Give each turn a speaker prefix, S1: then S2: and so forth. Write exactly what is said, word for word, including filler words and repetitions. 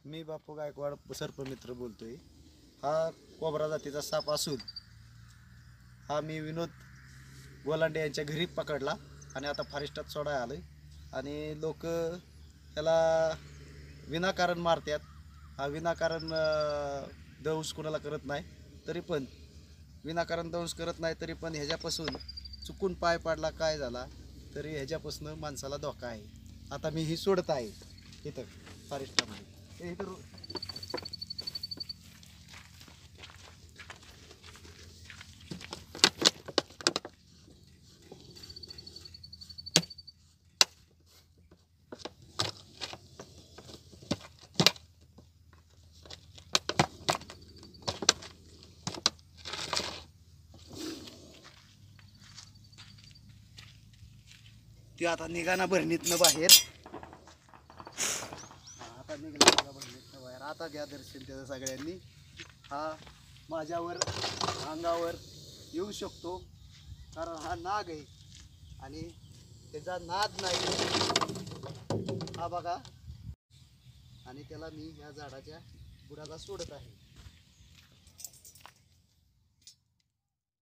S1: मी बापू गायकवाड सर्पमित्र बोलतोय। हा कोबरा जातीचा साप असून हा मी विनोद गोलांडे यांच्या घरी पकडला आणि आता फॉरेस्टात सोडायला आलोय। आणि लोक त्याला विनाकारण मारतात। हा विनाकारण दंश कोणाला करत नाही, तरी पण विनाकारण दंश करत नाही तरी पण ह्याच्यापासून चुकून पाय पडला काय झाला तरी ह्याच्यापासून माणसाला धोका आहे। आता मी ही सोडत आहे इथं फॉरेस्टमध्ये इथं ती आता निघाना भरणीतनं बाहेर आता निघाला बघा भरणीतनं बाहेर। आता घ्या दर्शन त्याचं सगळ्यांनी। हा माझ्यावर अंगावर येऊ शकतो कारण हा नाग आहे आणि त्याचा नाद नाही। हा बघा, आणि त्याला मी या झाडाच्या बुडाला सोडत आहे।